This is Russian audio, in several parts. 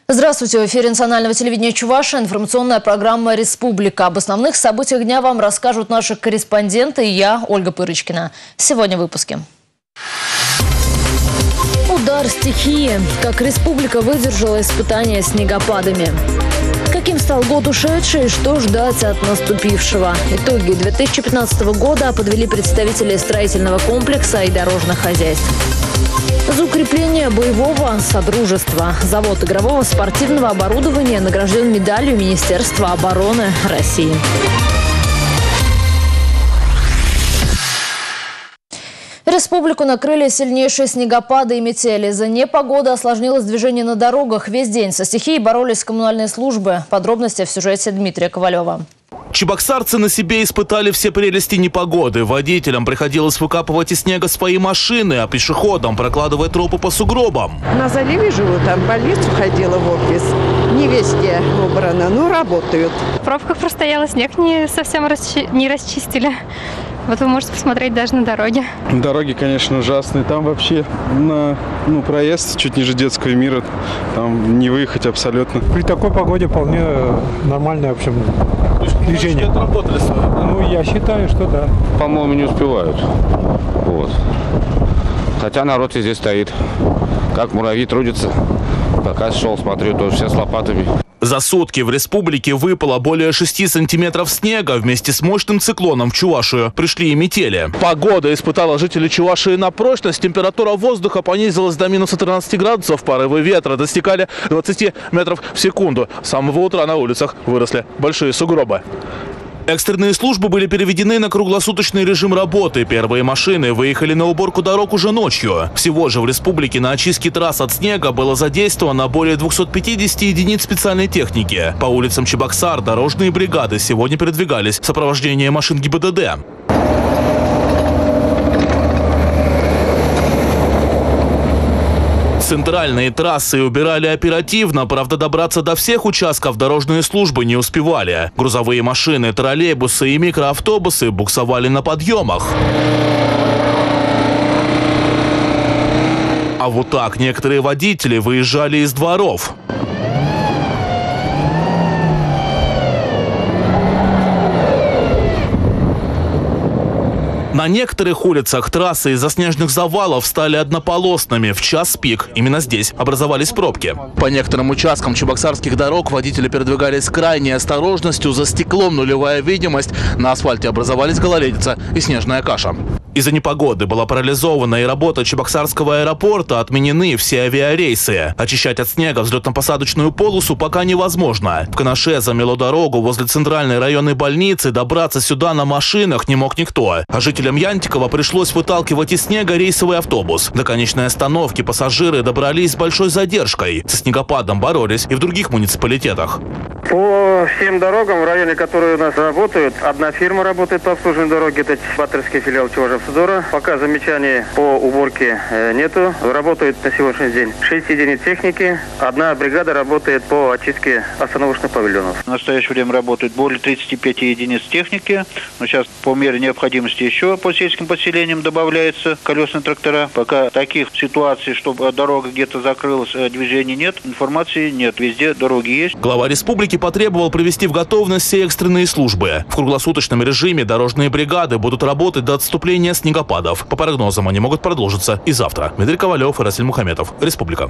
Здравствуйте! В эфире национального телевидения Чувашия информационная программа «Республика». Об основных событиях дня вам расскажут наши корреспонденты и я, Ольга Пырочкина. Сегодня в выпуске. Удар стихии. Как республика выдержала испытания снегопадами. Каким стал год ушедший и что ждать от наступившего? Итоги 2015 года подвели представители строительного комплекса и дорожных хозяйств. За укрепление боевого содружества завод игрового спортивного оборудования награжден медалью Министерства обороны России. Республику накрыли сильнейшие снегопады и метели. Из-за непогоды осложнилось движение на дорогах. Весь день со стихией боролись коммунальные службы. Подробности в сюжете Дмитрия Ковалева. Чебоксарцы на себе испытали все прелести непогоды. Водителям приходилось выкапывать из снега свои машины, а пешеходам прокладывать тропы по сугробам. На заливе живу, там в больницу ходила в офис. Не везде убрано, но работают. В пробках простояло, снег не совсем не расчистили. Вот вы можете посмотреть даже на дороге. Дороги, конечно, ужасные. Там вообще проезд чуть ниже детского мира. Там не выехать абсолютно. При такой погоде вполне нормальное, в общем, движение. Отработали свое, да? Ну, я считаю, что да. По-моему, не успевают. Вот. Хотя народ везде стоит. Как муравьи трудятся. Пока шел, смотрю, тоже все с лопатами. За сутки в республике выпало более 6 сантиметров снега. Вместе с мощным циклоном в Чувашию пришли и метели. Погода испытала жителей Чувашии на прочность. Температура воздуха понизилась до минус 13 градусов. Порывы ветра достигали 20 метров в секунду. С самого утра на улицах выросли большие сугробы. Экстренные службы были переведены на круглосуточный режим работы. Первые машины выехали на уборку дорог уже ночью. Всего же в республике на очистке трасс от снега было задействовано более 250 единиц специальной техники. По улицам Чебоксар дорожные бригады сегодня передвигались в сопровождении машин ГИБДД. Центральные трассы убирали оперативно, правда, добраться до всех участков дорожные службы не успевали. Грузовые машины, троллейбусы и микроавтобусы буксовали на подъемах. А вот так некоторые водители выезжали из дворов. На некоторых улицах трассы из-за снежных завалов стали однополосными. В час пик именно здесь образовались пробки. По некоторым участкам чебоксарских дорог водители передвигались с крайней осторожностью. За стеклом нулевая видимость. На асфальте образовались гололедица и снежная каша. Из-за непогоды была парализована и работа Чебоксарского аэропорта. Отменены все авиарейсы. Очищать от снега взлетно-посадочную полосу пока невозможно. В Канаше замело дорогу возле центральной районной больницы. Добраться сюда на машинах не мог никто. А жителям Янтикова пришлось выталкивать из снега рейсовый автобус. До конечной остановки пассажиры добрались с большой задержкой. Со снегопадом боролись и в других муниципалитетах. По всем дорогам в районе, которые у нас работают, одна фирма работает по обслуживанию дороги, это Баттерский филиал Чувашавтодора. Пока замечаний по уборке нету. Работает на сегодняшний день 6 единиц техники. Одна бригада работает по очистке остановочных павильонов. В настоящее время работает более 35 единиц техники. Но сейчас по мере необходимости еще по сельским поселениям добавляются колесные трактора. Пока таких ситуаций, чтобы дорога где-то закрылась, движения нет, информации нет. Везде дороги есть. Глава республики потребовал привести в готовность все экстренные службы. В круглосуточном режиме дорожные бригады будут работать до отступления снегопадов. По прогнозам, они могут продолжиться и завтра. Дмитрий Ковалев и Расиль Мухаметов. Республика.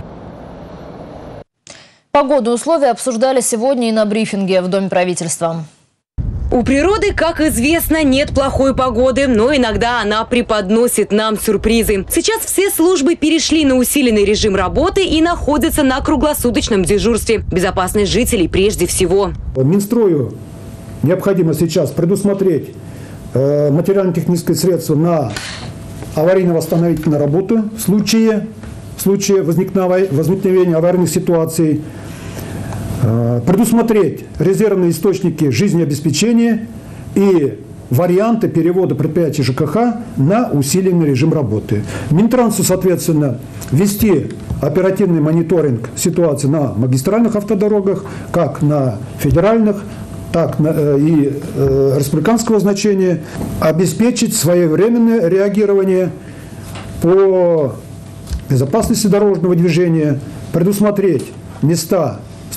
Погодные условия обсуждали сегодня и на брифинге в Доме правительства. У природы, как известно, нет плохой погоды, но иногда она преподносит нам сюрпризы. Сейчас все службы перешли на усиленный режим работы и находятся на круглосуточном дежурстве. Безопасность жителей прежде всего. Минстрою необходимо сейчас предусмотреть материально-технические средства на аварийно-восстановительную работу в случае возникновения аварийных ситуаций. Предусмотреть резервные источники жизнеобеспечения и варианты перевода предприятий ЖКХ на усиленный режим работы. Минтрансу, соответственно, вести оперативный мониторинг ситуации на магистральных автодорогах, как на федеральных, так и республиканского значения, обеспечить своевременное реагирование по безопасности дорожного движения, предусмотреть места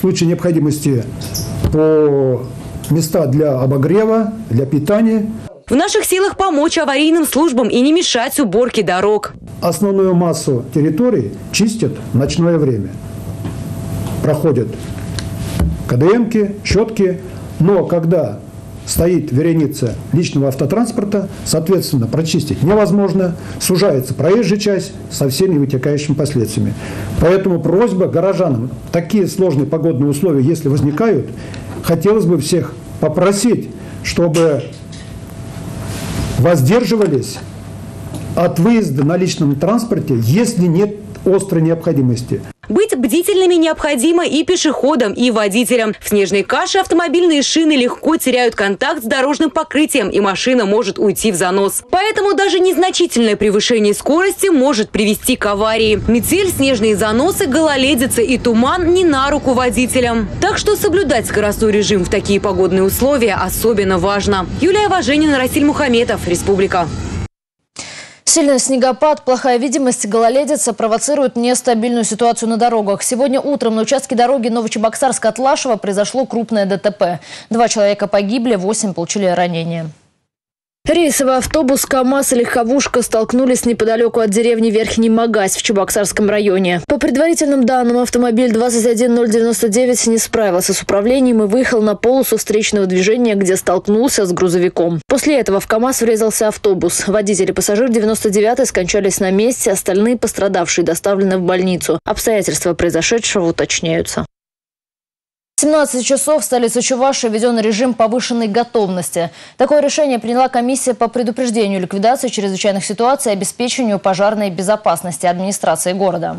случае необходимости по места для обогрева, для питания. В наших силах помочь аварийным службам и не мешать уборке дорог. Основную массу территорий чистят в ночное время. Проходят КДМки, щетки, но когда стоит вереница личного автотранспорта, соответственно, прочистить невозможно, сужается проезжая часть со всеми вытекающими последствиями. Поэтому просьба горожанам, такие сложные погодные условия, если возникают, хотелось бы всех попросить, чтобы воздерживались от выезда на личном транспорте, если нет острой необходимости. Быть бдительными необходимо и пешеходам, и водителям. В снежной каше автомобильные шины легко теряют контакт с дорожным покрытием, и машина может уйти в занос. Поэтому даже незначительное превышение скорости может привести к аварии. Метель, снежные заносы, гололедица и туман не на руку водителям. Так что соблюдать скоростной режим в такие погодные условия особенно важно. Юлия Важенина, Расиль Мухаметов, Республика. Сильный снегопад, плохая видимость, гололедица провоцируют нестабильную ситуацию на дорогах. Сегодня утром на участке дороги Новочебоксарск-Атлашево произошло крупное ДТП. 2 человека погибли, 8 получили ранения. Рейсовый автобус КАМАЗ и легковушка столкнулись неподалеку от деревни Верхний Магась в Чебоксарском районе. По предварительным данным, автомобиль 21099 не справился с управлением и выехал на полосу встречного движения, где столкнулся с грузовиком. После этого в КАМАЗ врезался автобус. Водитель и пассажир 99-й скончались на месте, остальные пострадавшие доставлены в больницу. Обстоятельства произошедшего уточняются. В 17 часов в столице Чувашии введен режим повышенной готовности. Такое решение приняла комиссия по предупреждению и ликвидации чрезвычайных ситуаций и обеспечению пожарной безопасности администрации города.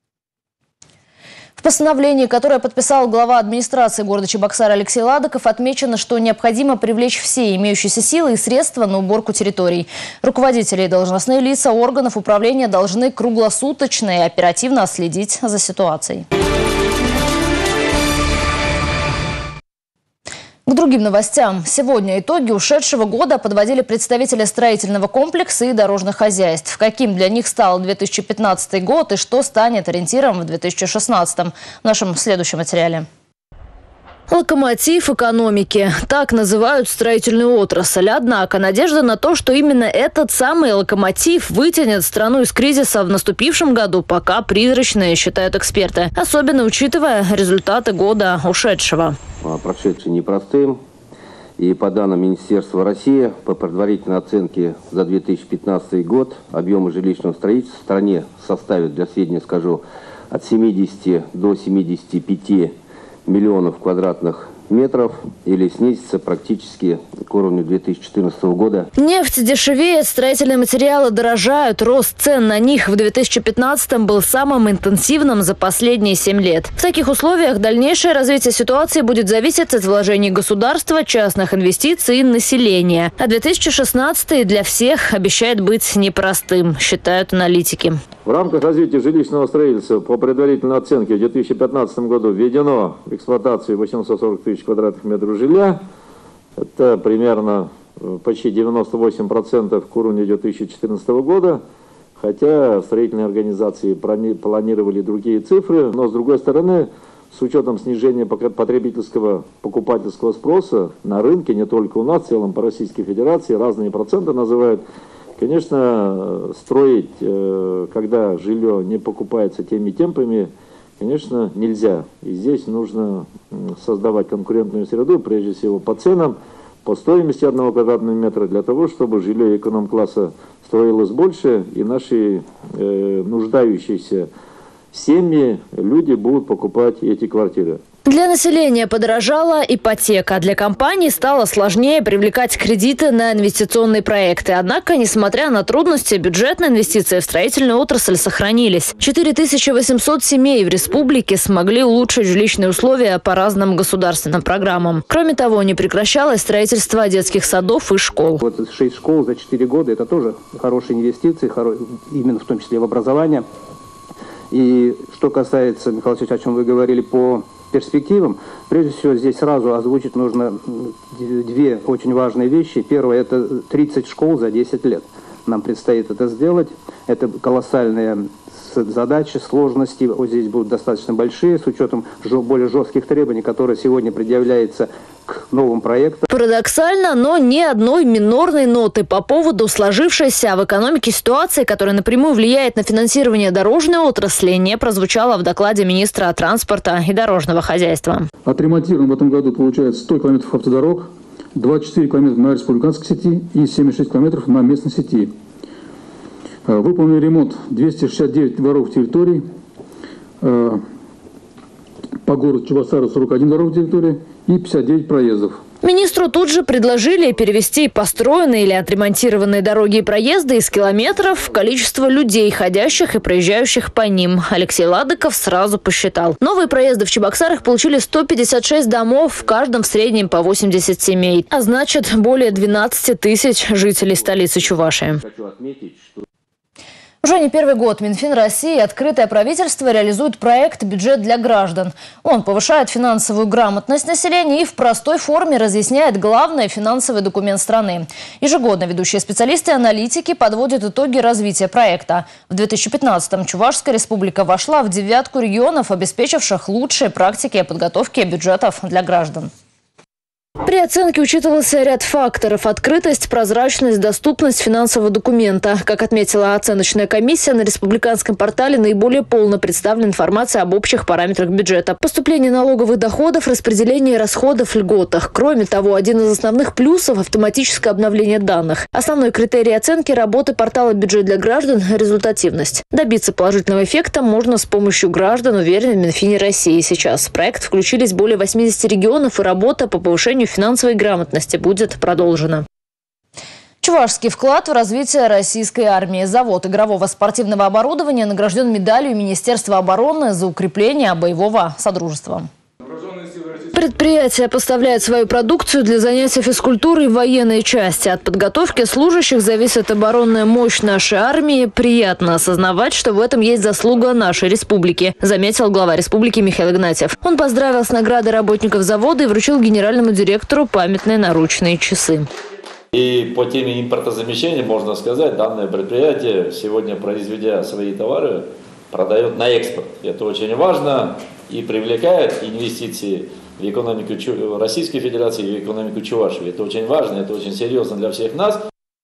В постановлении, которое подписал глава администрации города Чебоксар Алексей Ладыков, отмечено, что необходимо привлечь все имеющиеся силы и средства на уборку территорий. Руководители и должностные лица органов управления должны круглосуточно и оперативно следить за ситуацией. К другим новостям. Сегодня итоги ушедшего года подводили представители строительного комплекса и дорожных хозяйств. Каким для них стал 2015 год и что станет ориентиром в 2016 в нашем следующем материале. Локомотив экономики. Так называют строительную отрасль. Однако надежда на то, что именно этот самый локомотив вытянет страну из кризиса в наступившем году, пока призрачные, считают эксперты. Особенно учитывая результаты года ушедшего. Прошедший непростым. И по данным Министерства России, по предварительной оценке за 2015 год, объемы жилищного строительства в стране составят, для сведения скажу, от 70 до 75 миллионов квадратных метров или снизится практически к уровню 2014 года. Нефть дешевеет, строительные материалы дорожают. Рост цен на них в 2015-м был самым интенсивным за последние 7 лет. В таких условиях дальнейшее развитие ситуации будет зависеть от вложений государства, частных инвестиций и населения. А 2016-й для всех обещает быть непростым, считают аналитики. В рамках развития жилищного строительства по предварительной оценке в 2015 году введено в эксплуатацию 840 тысяч квадратных метров жилья. Это примерно почти 98% к уровню 2014 года. Хотя строительные организации планировали другие цифры. Но с другой стороны, с учетом снижения потребительского покупательского спроса на рынке, не только у нас, в целом по Российской Федерации, разные проценты называют. Конечно, строить, когда жилье не покупается теми темпами, конечно, нельзя. И здесь нужно создавать конкурентную среду, прежде всего по ценам, по стоимости 1 квадратного метра, для того, чтобы жилье эконом-класса строилось больше, и наши нуждающиеся семьи, люди будут покупать эти квартиры. Для населения подорожала ипотека. Для компаний стало сложнее привлекать кредиты на инвестиционные проекты. Однако, несмотря на трудности, бюджетные инвестиции в строительную отрасль сохранились. 4800 семей в республике смогли улучшить жилищные условия по разным государственным программам. Кроме того, не прекращалось строительство детских садов и школ. Вот 6 школ за 4 года – это тоже хорошие инвестиции, именно в том числе в образование. И что касается, Михаил Васильевич, о чем вы говорили по перспективам, прежде всего здесь сразу озвучить нужно 2 очень важные вещи. Первое – это 30 школ за 10 лет. нам предстоит это сделать. Это колоссальная задачи, сложности вот здесь будут достаточно большие, с учетом более жестких требований, которые сегодня предъявляются к новым проектам. Парадоксально, но ни одной минорной ноты по поводу сложившейся в экономике ситуации, которая напрямую влияет на финансирование дорожной отрасли, не прозвучало в докладе министра транспорта и дорожного хозяйства. Отремонтировано в этом году, получается, 100 километров автодорог, 24 километра на республиканской сети и 76 километров на местной сети. Выполнен ремонт 269 дворовых территорий, по городу Чебоксару 41 дворовых территорий и 59 проездов. Министру тут же предложили перевести построенные или отремонтированные дороги и проезды из километров в количество людей, ходящих и проезжающих по ним. Алексей Ладыков сразу посчитал. Новые проезды в Чебоксарах получили 156 домов, в каждом в среднем по 80 семей. А значит, более 12 тысяч жителей столицы Чувашии. Уже не первый год Минфин России и Открытое правительство реализуют проект «Бюджет для граждан». Он повышает финансовую грамотность населения и в простой форме разъясняет главный финансовый документ страны. Ежегодно ведущие специалисты и аналитики подводят итоги развития проекта. В 2015-м Чувашская республика вошла в 9 регионов, обеспечивших лучшие практики подготовки бюджетов для граждан. При оценке учитывался ряд факторов – открытость, прозрачность, доступность финансового документа. Как отметила оценочная комиссия, на республиканском портале наиболее полно представлена информация об общих параметрах бюджета. Поступление налоговых доходов, распределение расходов, льготах. Кроме того, один из основных плюсов – автоматическое обновление данных. Основной критерий оценки работы портала «Бюджет для граждан» – результативность. Добиться положительного эффекта можно с помощью граждан, уверены в Минфине России сейчас. В проект включились более 80 регионов, и работа по повышению финансовой грамотности будет продолжена. Чувашский вклад в развитие российской армии. Завод игрового спортивного оборудования награжден медалью Министерства обороны за укрепление боевого содружества. Предприятие поставляет свою продукцию для занятий физкультурой в военной части. От подготовки служащих зависит оборонная мощь нашей армии. Приятно осознавать, что в этом есть заслуга нашей республики, заметил глава республики Михаил Игнатьев. Он поздравил с наградой работников завода и вручил генеральному директору памятные наручные часы. И по теме импортозамещения можно сказать, данное предприятие сегодня, произведя свои товары, продает на экспорт. Это очень важно и привлекает инвестиции в экономику Российской Федерации и в экономику Чувашии. Это очень важно, это очень серьезно для всех нас.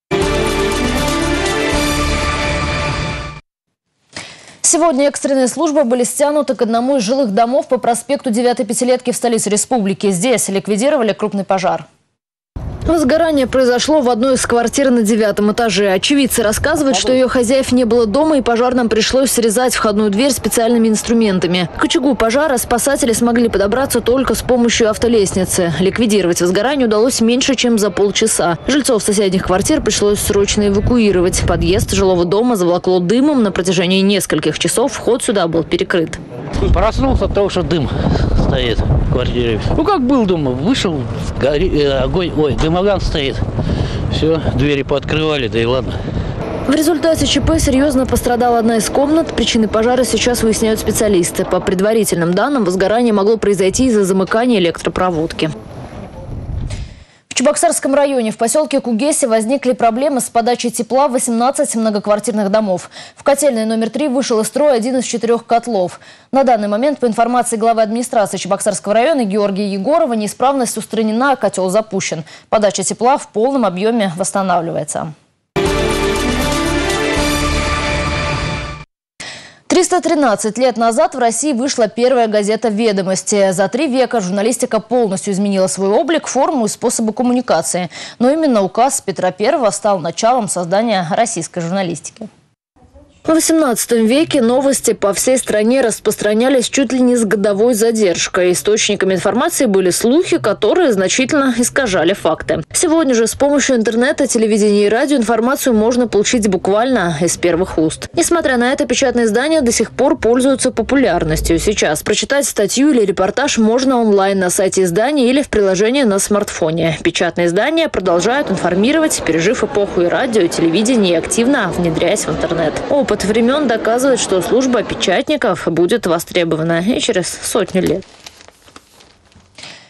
Сегодня экстренные службы были стянуты к одному из жилых домов по проспекту 9-й пятилетки в столице республики. Здесь ликвидировали крупный пожар. Возгорание произошло в одной из квартир на 9-м этаже. Очевидцы рассказывают, что ее хозяев не было дома, и пожарным пришлось срезать входную дверь специальными инструментами. К очагу пожара спасатели смогли подобраться только с помощью автолестницы. Ликвидировать возгорание удалось меньше, чем за полчаса. Жильцов соседних квартир пришлось срочно эвакуировать. Подъезд жилого дома заволокло дымом. На протяжении нескольких часов вход сюда был перекрыт. Проснулся от того, что дым стоит в квартире. Ну как был дома, вышел, огонь, дымоган стоит. Все, двери пооткрывали, да и ладно. В результате ЧП серьезно пострадала одна из комнат. Причины пожара сейчас выясняют специалисты. По предварительным данным, возгорание могло произойти из-за замыкания электропроводки. В Чебоксарском районе в поселке Кугеси возникли проблемы с подачей тепла в 18 многоквартирных домов. В котельной номер 3 вышел из строя один из 4 котлов. На данный момент, по информации главы администрации Чебоксарского района Георгия Егорова, неисправность устранена, котел запущен. Подача тепла в полном объеме восстанавливается. 313 лет назад в России вышла первая газета «Ведомости». За 3 века журналистика полностью изменила свой облик, форму и способы коммуникации. Но именно указ Петра I стал началом создания российской журналистики. В XVIII веке новости по всей стране распространялись чуть ли не с годовой задержкой. Источниками информации были слухи, которые значительно искажали факты. Сегодня же с помощью интернета, телевидения и радио информацию можно получить буквально из первых уст. Несмотря на это, печатные издания до сих пор пользуются популярностью. Сейчас прочитать статью или репортаж можно онлайн на сайте издания или в приложении на смартфоне. Печатные издания продолжают информировать, пережив эпоху и радио, и телевидения, и активно внедряясь в интернет. Опыт времен доказывает, что служба печатников будет востребована и через сотню лет.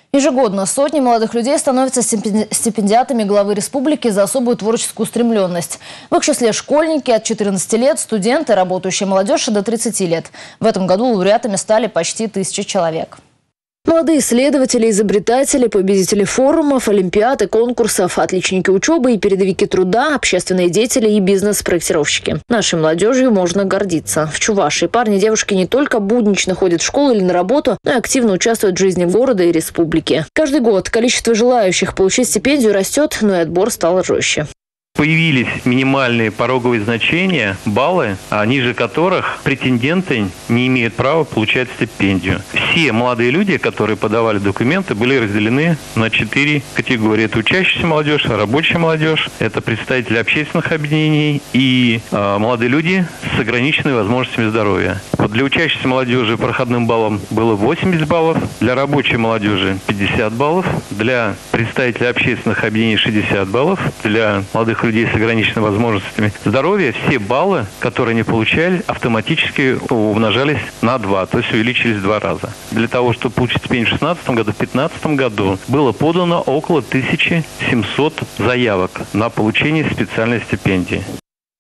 Ежегодно сотни молодых людей становятся стипендиатами главы республики за особую творческую устремленность. В их числе школьники от 14 лет, студенты, работающая молодежь до 30 лет. В этом году лауреатами стали почти 1000 человек. Молодые исследователи, изобретатели, победители форумов, олимпиад и конкурсов, отличники учебы и передовики труда, общественные деятели и бизнес-проектировщики. Нашей молодежью можно гордиться. В Чувашии парни и девушки не только буднично ходят в школу или на работу, но и активно участвуют в жизни города и республики. Каждый год количество желающих получить стипендию растет, но и отбор стал жестче. Появились минимальные пороговые значения, баллы, ниже которых претенденты не имеют права получать стипендию. Все молодые люди, которые подавали документы, были разделены на 4 категории. Это учащаяся молодежь, рабочая молодежь, это представители общественных объединений и молодые люди с ограниченными возможностями здоровья. Вот для учащейся молодежи проходным баллом было 80 баллов, для рабочей молодежи 50 баллов, для представителей общественных объединений 60 баллов, для молодых людей с ограниченными возможностями здоровья все баллы, которые они получали, автоматически умножались на 2, то есть увеличились в 2 раза. Для того, чтобы получить стипендию в 2016 году, в 2015 году было подано около 1700 заявок на получение специальной стипендии.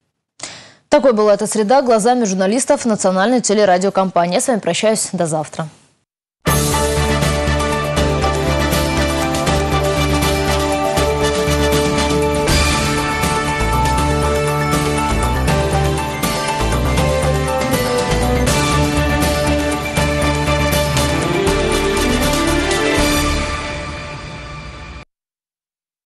Такой была эта среда глазами журналистов национальной телерадиокомпании. Я с вами прощаюсь. До завтра.